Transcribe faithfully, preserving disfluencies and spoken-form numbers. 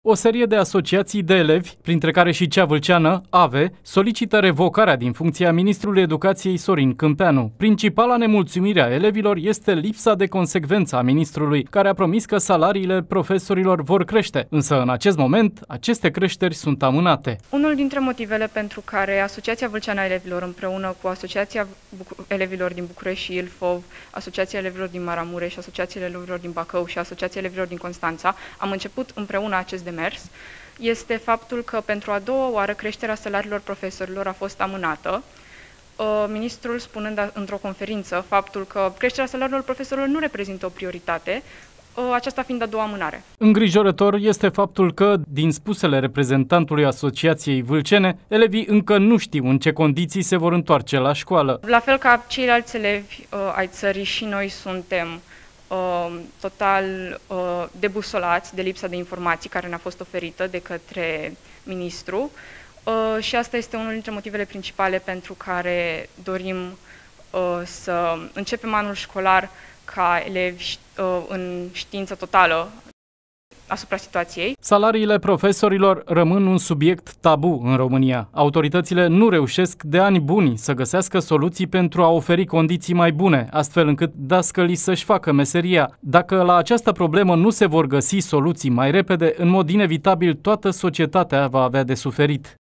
O serie de asociații de elevi, printre care și cea vâlceană, AVE, solicită revocarea din funcția ministrului educației Sorin Câmpeanu. Principala nemulțumire a elevilor este lipsa de consecvență a ministrului, care a promis că salariile profesorilor vor crește, însă în acest moment aceste creșteri sunt amânate. Unul dintre motivele pentru care Asociația Vâlceană a Elevilor împreună cu Asociația Elevilor din București și Ilfov, Asociația Elevilor din Maramureș, Asociația Elevilor din Bacău și Asociația Elevilor din Constanța am început împreună acest demers este faptul că pentru a doua oară creșterea salariilor profesorilor a fost amânată, ministrul spunând într-o conferință faptul că creșterea salariilor profesorilor nu reprezintă o prioritate, aceasta fiind a doua amânare. Îngrijorător este faptul că, din spusele reprezentantului Asociației Vâlcene, elevii încă nu știu în ce condiții se vor întoarce la școală. La fel ca ceilalți elevi ai țării, și noi suntem Uh, total uh, debusolați de lipsa de informații care ne-a fost oferită de către ministru uh, și asta este unul dintre motivele principale pentru care dorim uh, să începem anul școlar ca elevi uh, în știință totală asupra situației. Salariile profesorilor rămân un subiect tabu în România. Autoritățile nu reușesc de ani buni să găsească soluții pentru a oferi condiții mai bune, astfel încât dascălii să-și facă meseria. Dacă la această problemă nu se vor găsi soluții mai repede, în mod inevitabil toată societatea va avea de suferit.